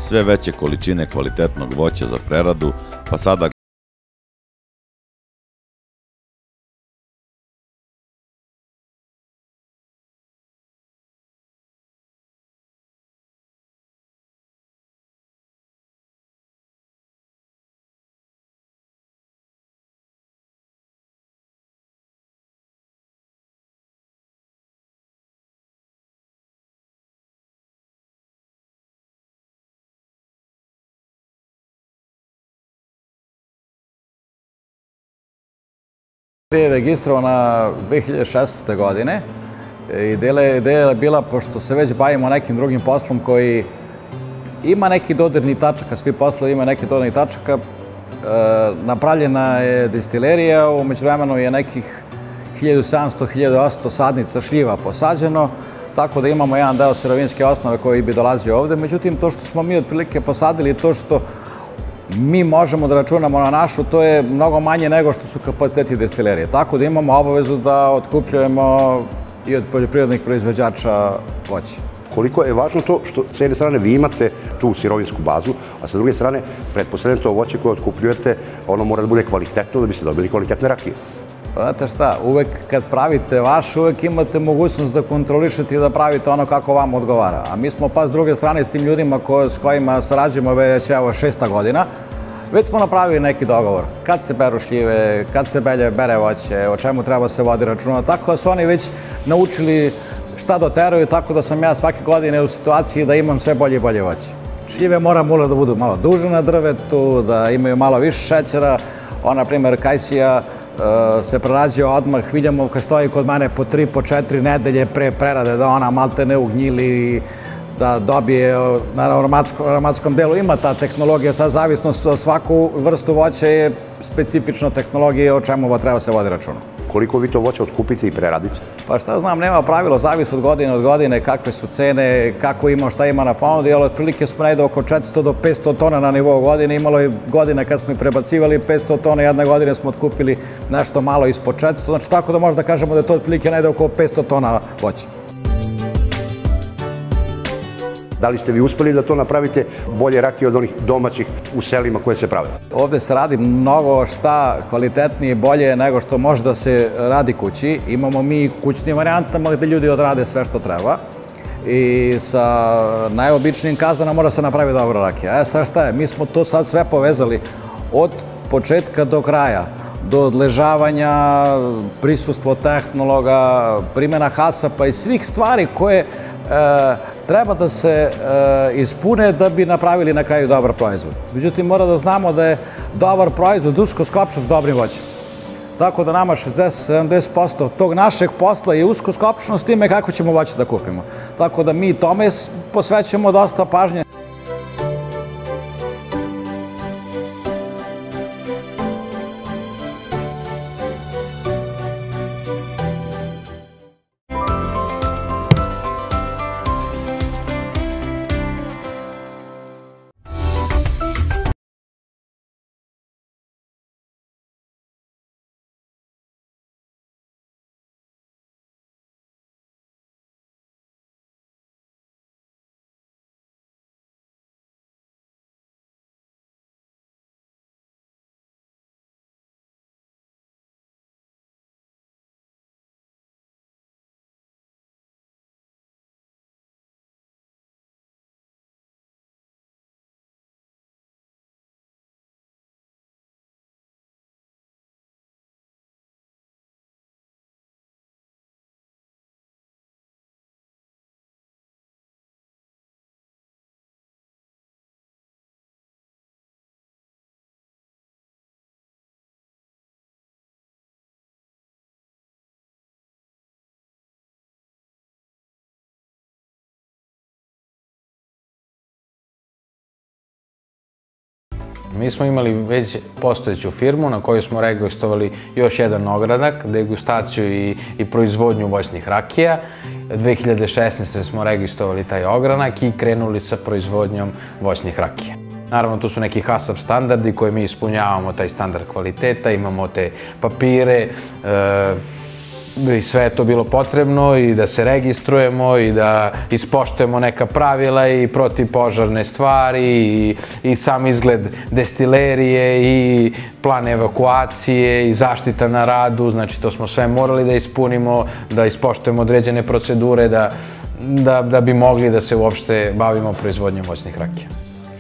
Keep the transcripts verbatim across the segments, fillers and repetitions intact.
sve veće količine kvalitetnog voća za preradu, pa sada je registrovana dve hiljade šesnaeste. godine. Ideja je bila, pošto se već bavimo nekim drugim poslom koji ima neki dodirni tačaka, svi poslovi ima neki dodirni tačaka, napravljena je destilerija, u međuvremenu je nekih hiljadu sedamsto do hiljadu osamsto sadnica šljiva posađeno, tako da imamo jedan deo sirovinske osnove koji bi dolazio ovde. Međutim, to što smo mi otprilike posadili, to što mi možemo da računamo na našu, to je mnogo manje nego što su kapaciteti destilerije. Tako da imamo obavezu da otkupljujemo i od poljoprivrednih proizvođača voće. Koliko je važno to što s jedne strane vi imate tu sirovinsku bazu, a sa druge strane, pretpostavljam to voće koje otkupljujete, ono mora da bude kvalitetno da biste dobili kvalitetne rakije. Znate šta, uvek kad pravite vaš, uvek imate mogućnost da kontrolišete i da pravite ono kako vam odgovara. A mi smo pa s druge strane s tim ljudima s kojima sarađujemo već evo šesta godina, već smo napravili neki dogovor. Kad se beru šljive, kad se bere voće, o čemu treba se vodi računa. Tako da su oni već naučili šta doteraju, tako da sam ja svake godine u situaciji da imam sve bolje i bolje voće. Šljive mora da budu malo duže na drvetu, da imaju malo više šećera. Ona, na primjer, kajsija se prerađuje odmah, vidimo kad stoji kod mene po tri, po četiri nedelje pre prerade, da ona malte ne ugnjili, da dobije na aromatskom delu. Ima ta tehnologija, sad zavisnost od svaku vrstu voća je specifična tehnologija o čemu treba se vodi računa. Koliko vi to voće otkupite i preradite? Pa šta znam, nema pravilo, zavisi od godine od godine, kakve su cene, kako ima, šta ima na ponudi, ali otprilike smo negde oko četiristo do petsto tona na nivou godine. Imalo je godine kad smo i prebacivali petsto tona, jedne godine smo otkupili nešto malo ispod četiristo, znači tako da možda kažemo da je to otprilike negde oko petsto tona voća. Da li ste vi uspeli da to napravite bolje rakije od onih domaćih u selima koje se prave? Ovde se radi mnogo šta kvalitetnije i bolje nego što može da se radi kući. Imamo mi kućnim varijantama gde ljudi odrade sve što treba i sa najobičnijim kazana mora se napravi dobra rakija. E sad šta je, mi smo to sad sve povezali od početka do kraja, do odležavanja, prisustvo tehnologa, primjena hasapa i svih stvari koje treba da se ispune da bi napravili na kraju dobar proizvod. Međutim, mora da znamo da je dobar proizvod usko skopčan s dobrim voćem. Tako da nama šezdeset do sedamdeset posto tog našeg posla je usko skopčano s time kako ćemo voće da kupimo. Tako da mi tome posvećujemo dosta pažnje. Mi smo imali već postojeću firmu na kojoj smo registrovali još jedan ogranak, degustaciju i proizvodnju voćnih rakija. dve hiljade šesnaeste. smo registrovali taj ogranak i krenuli sa proizvodnjom voćnih rakija. Naravno, tu su neki hasap standardi koje mi ispunjavamo, taj standard kvaliteta, imamo te papire, i sve je to bilo potrebno i da se registrujemo i da ispoštujemo neka pravila i protivpožarne stvari i, i sam izgled destilerije i plan evakuacije i zaštita na radu, znači to smo sve morali da ispunimo, da ispoštujemo određene procedure, da, da, da bi mogli da se uopšte bavimo proizvodnjom voćnih rakija.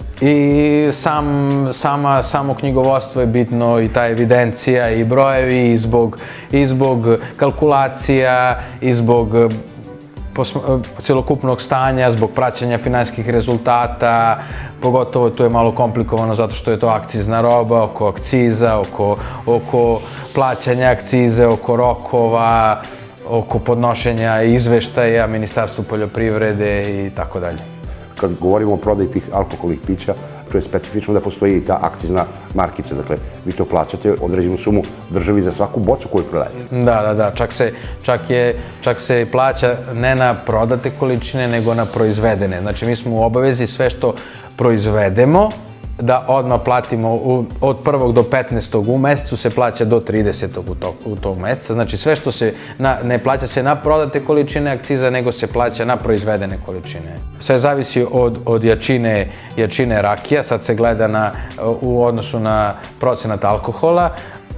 I sam, sama, samo knjigovodstvo je bitno i ta evidencija i brojevi i zbog, i zbog kalkulacija i zbog celokupnog stanja, zbog praćenja finansijskih rezultata, pogotovo tu je malo komplikovano zato što je to akcizna roba, oko akciza, oko, oko plaćanja akcize, oko rokova, oko podnošenja izveštaja Ministarstvu poljoprivrede i tako dalje. Kad govorimo o prodaji tih alkoholnih pića, to je specifično da postoji i ta akcizna markica. Dakle, vi to plaćate određenu sumu državi za svaku bocu koju prodajete. Da, da, da. Čak se, čak je, čak se plaća ne na prodate količine, nego na proizvedene. Znači, mi smo u obavezi sve što proizvedemo, da odmah platimo u, od prvog do petnaestog u mesecu se plaća do tridesetog u tog, u tog meseca. Znači sve što se, na, ne plaća se na prodate količine akciza, nego se plaća na proizvedene količine. Sve zavisi od, od jačine, jačine rakija, sad se gleda na, u odnosu na procenat alkohola.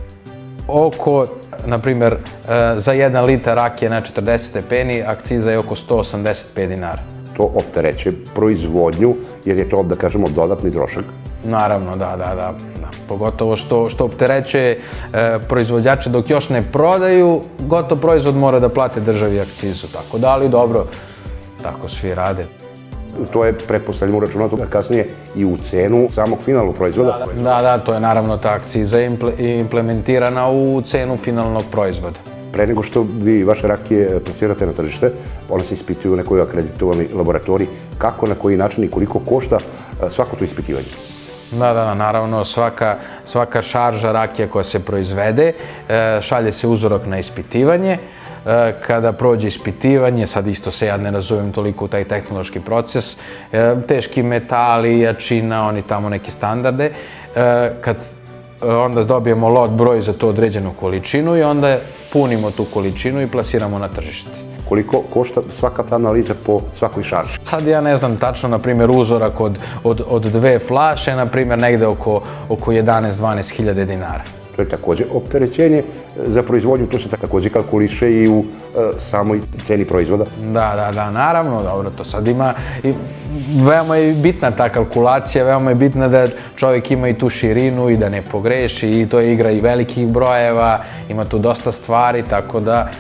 Oko, na primjer, za jedan litar rakije na četrdeset stepeni, akciza je oko sto osamdeset pet dinara. To optereće proizvodnju, jer je to, da kažemo, dodatni trošak. Naravno, da, da, da. Pogotovo što, što opterećuje e, proizvođače dok još ne prodaju, gotov proizvod mora da plate državi akcizu. Tako da, ali dobro, tako svi rade. To je, pretpostavljamo, uračunato kasnije i u cenu samog finalnog proizvoda. Da, da, to je naravno ta akciza implementirana u cenu finalnog proizvoda. Pre nego što vi vaše rakije plasirate na tržište, one se ispituju u nekoj akreditovani laboratoriji. Kako, na koji način i koliko košta svako to ispitivanje? Da, da, naravno, svaka, svaka šarža rakija koja se proizvede, šalje se uzorak na ispitivanje. Kada prođe ispitivanje, sad isto se ja ne razumem toliko u taj tehnološki proces, teški metali, jačina, oni tamo neki standarde, kad onda dobijemo lot broj za to određenu količinu i onda punimo tu količinu i plasiramo na tržište. Koliko košta svaka ta analiza po svakoj šarži? Sad ja ne znam tačno, na primjer, uzorak od, od, od dve flaše, na primjer, negde oko, oko jedanaest do dvanaest hiljada dinara. To je takođe opterećenje za proizvodnju, to se takođe kalkuliše i u e, samoj ceni proizvoda. Da, da, da, naravno, dobro, to sad ima, i, veoma je bitna ta kalkulacija, veoma je bitna da čovjek ima i tu širinu i da ne pogreši i to je igra i velikih brojeva, ima tu dosta stvari, tako da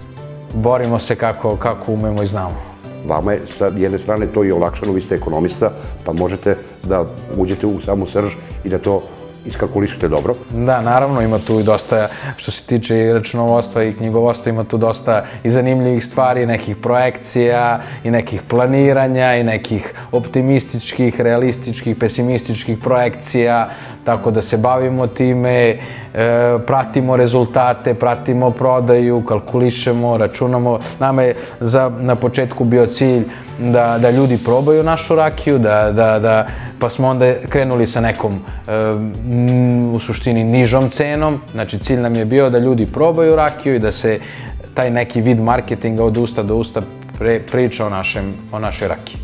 borimo se kako, kako umemo i znamo. Vama je sa jedne strane to i olakšano, vi ste ekonomista, pa možete da uđete u samu srž i da to iskalkulišete dobro. Da, naravno, ima tu i dosta, što se tiče i računovodstva i knjigovodstva, ima tu dosta i zanimljivih stvari, nekih projekcija i nekih planiranja i nekih optimističkih, realističkih, pesimističkih projekcija, tako da se bavimo time, pratimo rezultate, pratimo prodaju, kalkulišemo, računamo. Nama je za, na početku bio cilj da, da ljudi probaju našu rakiju, da, da, da, pa smo onda krenuli sa nekom u suštini nižom cenom. Znači cilj nam je bio da ljudi probaju rakiju i da se taj neki vid marketinga od usta do usta priča o, našem, o našoj rakiji.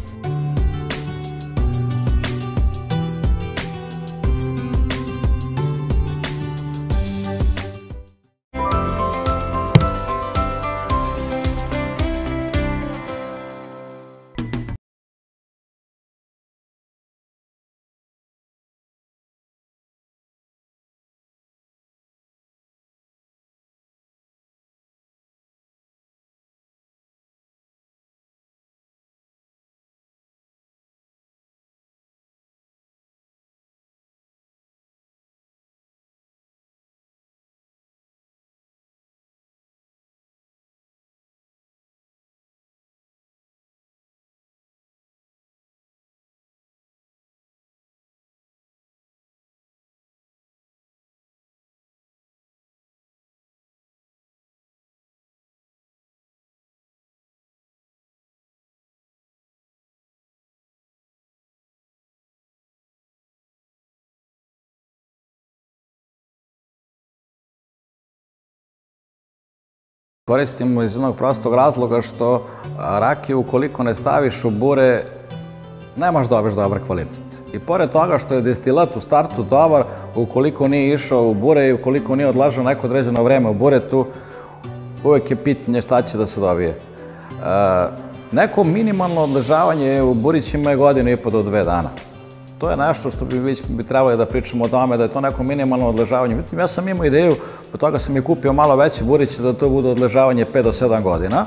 Koristimo iz jednog prostog razloga što rakiju ukoliko ne staviš u bure, nemaš dobiješ dobar kvalitet. I pored toga što je destilat u startu dobar, ukoliko nije išao u bure i ukoliko nije odlažao neko određeno vreme u buretu, uvek je pitanje šta će da se dobije. Neko minimalno odležavanje u burićima je godinu i po do dve dana. To je nešto što bi, bi trebali da pričamo o tome, da je to neko minimalno odležavanje. Međutim, ja sam imao ideju, od toga sam i kupio malo veće buriće, da to bude odležavanje pet do sedam godina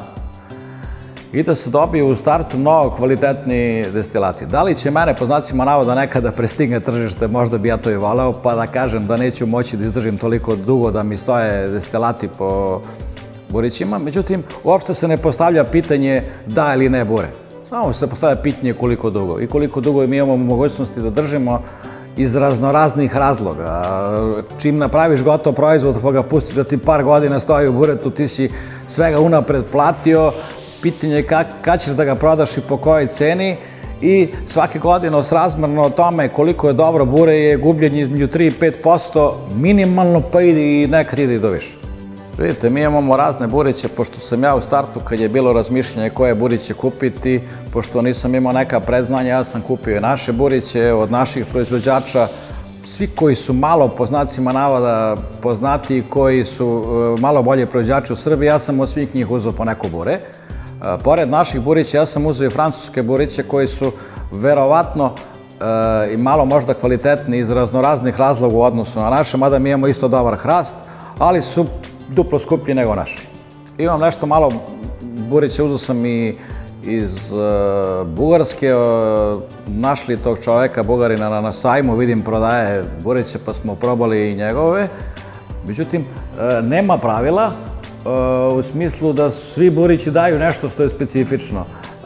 i da se dobiju u startu mnogo kvalitetni destilati. Da li će mene, po znacima navoda, nekada prestigne tržište, možda bi ja to i voleo, pa da kažem da neću moći da izdržim toliko dugo da mi stoje destilati po burićima. Međutim, uopšte se ne postavlja pitanje da ili ne bure. Samo se postavlja pitanje koliko dugo i koliko dugo mi imamo mogućnosti da držimo iz raznoraznih razloga. Čim napraviš gotov proizvod, pa ga pustiš da ti par godina stoji u buretu, ti si svega unapred platio, pitanje je kad ćeš da ga prodaš i po kojoj ceni i svake godine srazmerno o tome koliko je dobro bure je gubljenje između tri i pet posto minimalno, pa ide i nekad ide i do više. Vidite, mi imamo razne buriće, pošto sam ja u startu, kad je bilo razmišljanje koje buriće kupiti, pošto nisam imao neka predznanja, ja sam kupio i naše buriće od naših proizvođača, svi koji su malo, po znacima navoda, poznati, koji su malo bolje proizvođači u Srbiji, ja sam od svih njih uzeo po neko bure. Pored naših burića, ja sam uzeo i francuske buriće koji su verovatno i malo možda kvalitetni iz raznoraznih razloga u odnosu na naše, mada mi imamo isto dobar hrast, ali su duplo skuplji nego naši. Imam nešto malo burića, uzeo sam i iz Bugarske, našli tog čoveka, Bugarina, na sajmu, vidim prodaje buriće, pa smo probali i njegove. Međutim, nema pravila u smislu da svi burići daju nešto što je specifično.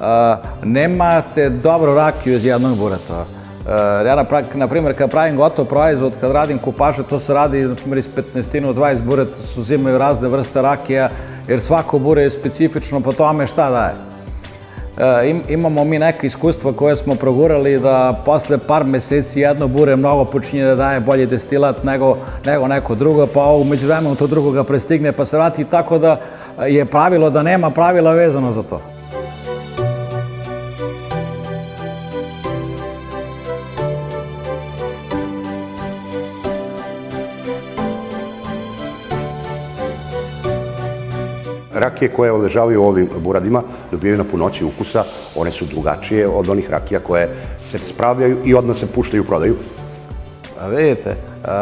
Nemate dobru rakiju iz jednog bureta. Ja, na primjer, kad pravim gotov proizvod, kad radim kupaže, to se radi, na primjer, iz petnaestinu, dvadeset bureta se uzimaju razne vrste rakija, jer svako bure je specifično po tome šta daje. Imamo mi neke iskustva koje smo progurali da posle par meseci jedno bure mnogo počinje da daje bolji destilat nego neko drugo, pa umeđu vremenu to drugo ga prestigne pa se vrati, tako da je pravilo da nema pravila vezano za to. Rakije koje odležavaju u ovim buradima dobijaju na punoći ukusa, one su drugačije od onih rakija koje se spravljaju i odmah se puštaju u prodaju. Vidite,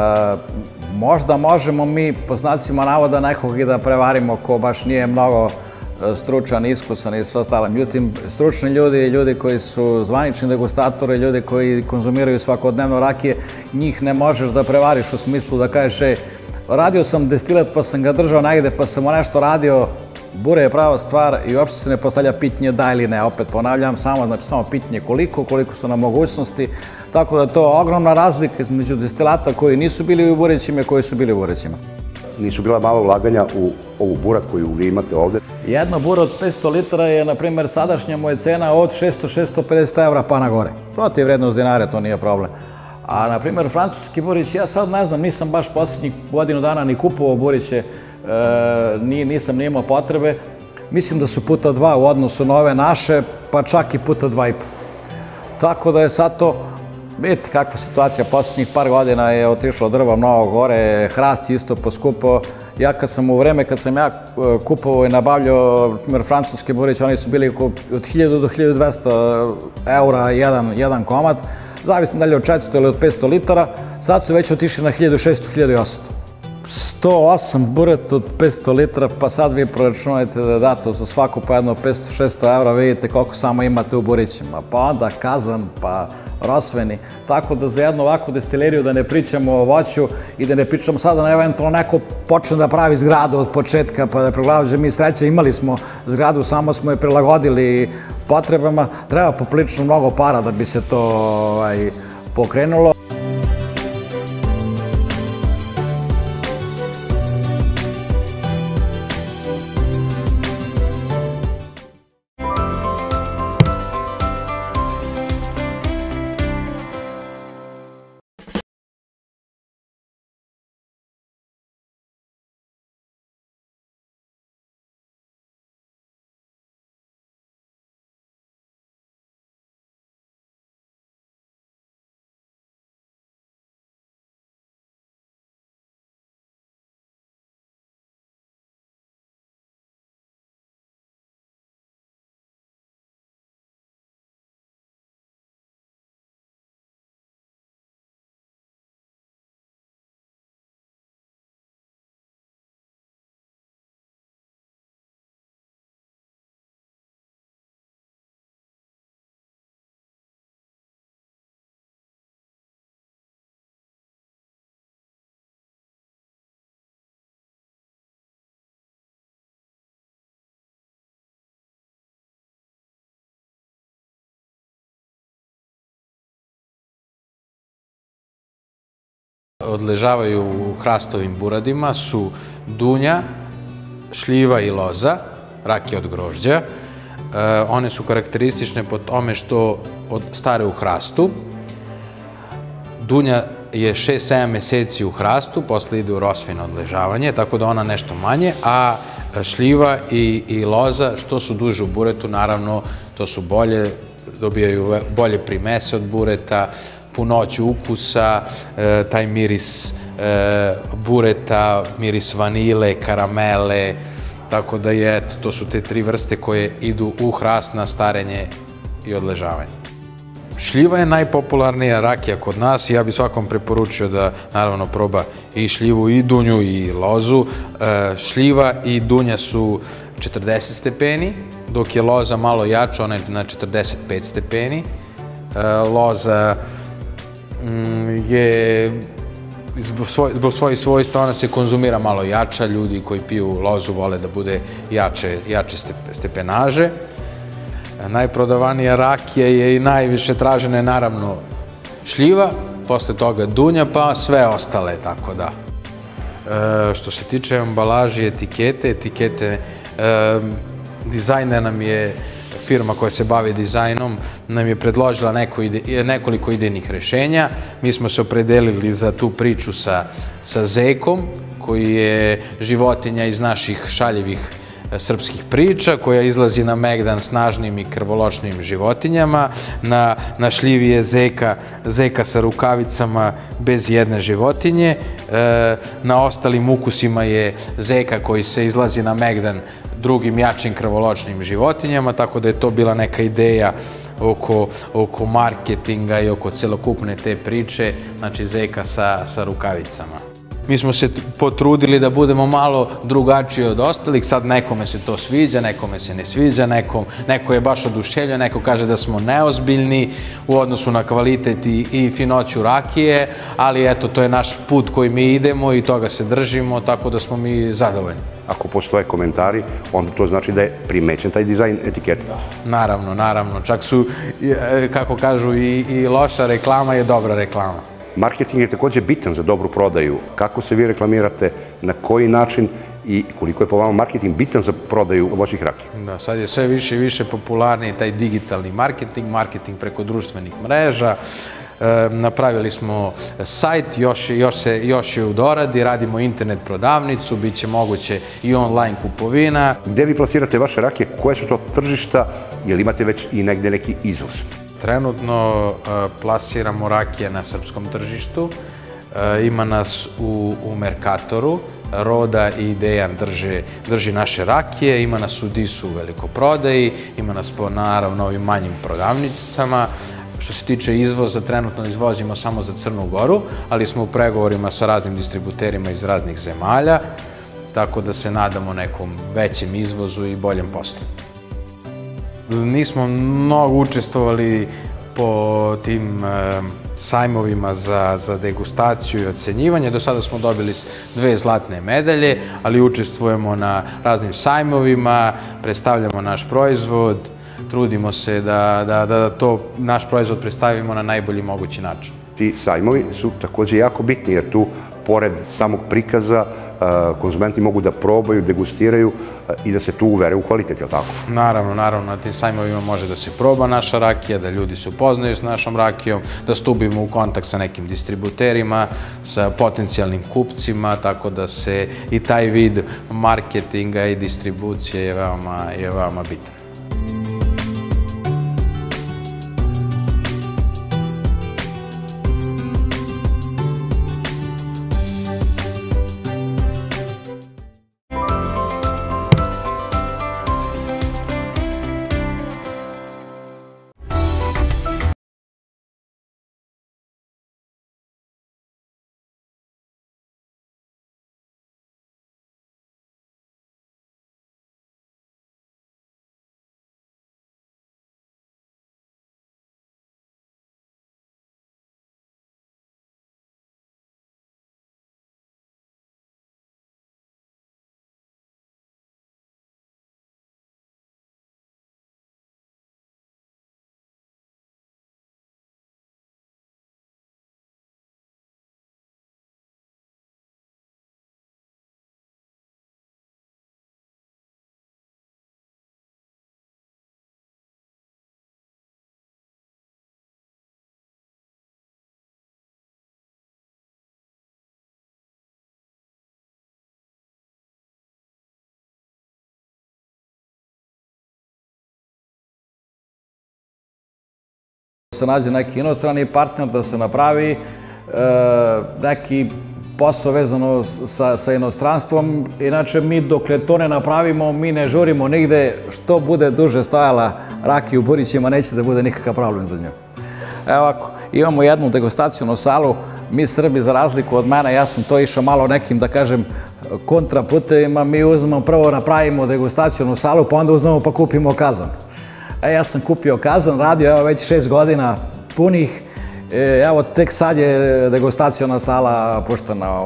možda možemo mi po znacima navoda nekog i da prevarimo ko baš nije mnogo stručan, iskusan i sve ostalo. Međutim, stručni ljudi, ljudi koji su zvanični degustatori, ljudi koji konzumiraju svakodnevno rakije, njih ne možeš da prevariš u smislu da kažeš, ej, radio sam destilat pa sam ga držao negde pa sam mu nešto radio, bure je prava stvar i uopšte se ne postavlja pitanje da ili ne, opet ponavljam, samo, znači samo pitanje koliko, koliko su nam mogućnosti, tako da je to ogromna razlika između destilata koji nisu bili u burećima i koji su bili u burećima. Nisu bila malo ulaganja u ovu burat koju vi imate ovde? Jedna bura od petsto litara je, na primjer, sadašnja moja cena od šesto do šesto pedeset evra pa na gore. Protiv vrednost dinara, to nije problem. A, na primjer, francuski burić, ja sad ne znam, nisam baš posljednjih godinu dana ni kupovao buriće, nisam ni imao potrebe. Mislim da su puta dva u odnosu na ove naše, pa čak i puta dva i po. Tako da je sad to, vidite kakva situacija, posljednjih par godina je otišlo drva mnogo gore, hrast isto poskupao. Ja kad sam u vreme, kad sam ja kupovao i nabavljao, na primjer, francuske buriće, oni su bili od hiljadu do hiljadu dvesta eura jedan komad, zavisno da li od četiristo ili od petsto litara, sad su već otišli na hiljadu šesto do hiljadu osamsto. sto osam bureta od petsto litara, pa sad vi proračunajte da date za svaku pa jedno petsto do šesto evra, vidite koliko samo imate u burićima. Pa onda kazan, pa rosveni. Tako da za jednu ovakvu destileriju da ne pričamo o voću i da ne pričamo sada da eventualno neko počne da pravi zgradu od početka, pa da je proglađe mi sreće, imali smo zgradu, samo smo je prilagodili potrebama, treba poprilično mnogo para da bi se to pokrenulo. odležavaju u hrastovim buradima su dunja, šljiva i loza, rakije od grožđa. One su karakteristične po tome što stare u hrastu. Dunja je šest sedam meseci u hrastu, posle ide u rosvino odležavanje, tako da ona nešto manje, a šljiva i loza, što su duže u buretu, naravno, to su bolje, dobijaju bolje primese od bureta, punoću ukusa, taj miris bureta, miris vanile, karamele, tako da je, eto, to su te tri vrste koje idu u hrast na starenje i odležavanje. Šljiva je najpopularnija rakija kod nas i ja bih svakom preporučio da naravno proba i šljivu i dunju i lozu. Šljiva i dunja su četrdeset stepeni, dok je loza malo jača, ona je na četrdeset pet stepeni. Loza je, zbog svojih svojstva, ona se konzumira malo jača, ljudi koji piju lozu vole da bude jače stepenaže. Najprodavanija rakija je i najviše tražena je naravno šljiva, posle toga dunja, pa sve ostale, tako da. Što se tiče ambalaži, etikete, etikete, dizajner nam je, firma koja se bavi dizajnom, nam je predložila nekoliko idejnih rešenja. Mi smo se opredelili za tu priču sa zekom, koji je životinja iz naših šaljivih srpskih priča, koja izlazi na megdan snažnim i krvoločnim životinjama. Na šljivi je zeka sa rukavicama bez jedne životinje. Na ostalim ukusima je zeka koji se izlazi na megdan drugim jačim krvoločnim životinjama, tako da je to bila neka ideja oko marketinga i oko celokupne te priče, znači zeka sa rukavicama. Mi smo se potrudili da budemo malo drugačiji od ostalih, sad nekome se to sviđa, nekome se ne sviđa, neko je baš oduševljen, neko kaže da smo neozbiljni u odnosu na kvalitet i finoću rakije, ali eto, to je naš put koji mi idemo i toga se držimo, tako da smo mi zadovoljni. Ako postoje komentari, onda to znači da je primećen taj dizajn etiketa. Naravno, naravno, čak su, kako kažu, i loša reklama je dobra reklama. Marketing je takođe bitan za dobru prodaju. Kako se vi reklamirate, na koji način i koliko je po vama marketing bitan za prodaju voćnih rakija? Da, sad je sve više i više popularniji taj digitalni marketing, marketing preko društvenih mreža. Napravili smo sajt, još je u doradi, radimo internet prodavnicu, bit će moguće i online kupovina. Gde vi plasirate vaše rakije, koje su to tržišta, jel imate već i negde neki izvoz? Trenutno plasiramo rakije na srpskom tržištu, ima nas u Merkatoru, Roda i Dejan drži naše rakije, ima nas u Disu u velikoprodaji, ima nas po naravno ovim manjim prodavnicama. Što se tiče izvoza, trenutno izvozimo samo za Crnu Goru, ali smo u pregovorima sa raznim distributerima iz raznih zemalja, tako da se nadamo nekom većem izvozu i boljem poslu. Nismo mnogo učestvovali po tim sajmovima za degustaciju i ocenjivanje. Do sada smo dobili dve zlatne medalje, ali učestvujemo na raznim sajmovima, predstavljamo naš proizvod, trudimo se da to naš proizvod predstavimo na najbolji mogući način. Ti sajmovi su takođe jako bitni, jer tu, pored samog prikaza, konzumenti mogu da probaju, degustiraju i da se tu uvere u kvalitet, je li tako? Naravno, naravno, na tim sajmovima može da se proba naša rakija, da ljudi se upoznaju s našom rakijom, da stupimo u kontakt sa nekim distributerima, sa potencijalnim kupcima, tako da se i taj vid marketinga i distribucije je veoma bitan. se nađe neki inostrani partner, da se napravi neki posao vezano sa inostranstvom. Inače, mi dokle to ne napravimo, mi ne žurimo nigde. Što bude duže stojala rakija u Burićima, neće da bude nikakav problem za nju. Evo ovako, imamo jednu degustacijonu salu. Mi Srbi, za razliku od mene, ja sam to išao malo nekim, da kažem, kontraputevima. Mi uzmemo, prvo napravimo degustacijonu salu, pa onda uzmemo pa kupimo kazan. E, ja sam kupio kazan, radio evo već šest godina punih. Evo, tek sad je degustacijona sala puštena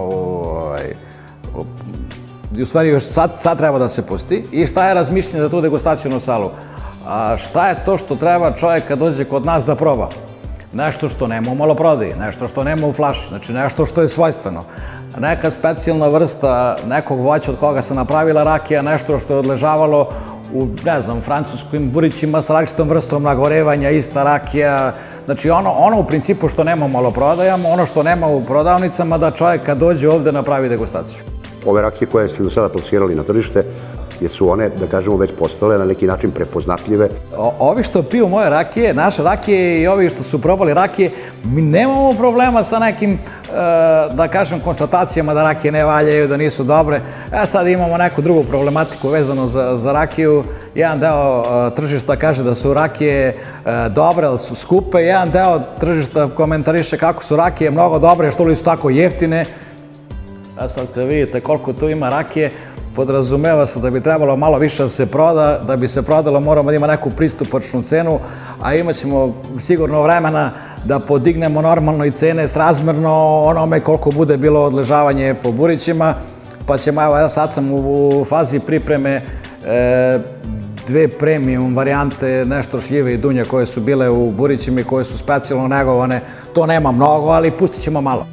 u... U stvari, još sad treba da se pusti. I šta je razmišljanje za tu degustacijonu salu? Šta je to što treba čovjek kad dođe kod nas da proba? Nešto što nema u maloprodaji, nešto što nema u flaši, znači nešto što je svojstveno. Neka specijalna vrsta nekog voća od koga se napravila rakija, nešto što je odležavalo u, ne znam, francuskim Burićima sa različitom vrstom nagorevanja, ista rakija. Znači ono u principu što nema u maloprodajama, ono što nema u prodavnicama, da čovjek kad dođe ovde napravi degustaciju. Ove rakije koje su do sada plasirali na tržište, jer su one, da kažemo, već postale na neki način prepoznatljive. Ovi što piju moje rakije, naše rakije i ovi što su probali rakije, mi nemamo problema sa nekim, da kažem, konstatacijama da rakije ne valjaju, da nisu dobre. E sad imamo neku drugu problematiku vezano za rakiju. Jedan deo tržišta kaže da su rakije dobre, ali su skupe. Jedan deo tržišta komentariše kako su rakije mnogo dobre, što li su tako jeftine. E sad kad vidite koliko tu ima rakije, podrazumeva se da bi trebalo malo više da se proda. Da bi se prodalo moramo da ima neku pristupačnu cenu, a imat ćemo sigurno vremena da podignemo normalno i cene srazmerno onome koliko bude bilo odležavanje po Burićima. Pa ćemo, evo sad sam u fazi pripreme dve premium varijante, nešto šljive i dunje koje su bile u Burićima i koje su specijalno negovane. To nema mnogo, ali pustit ćemo malo.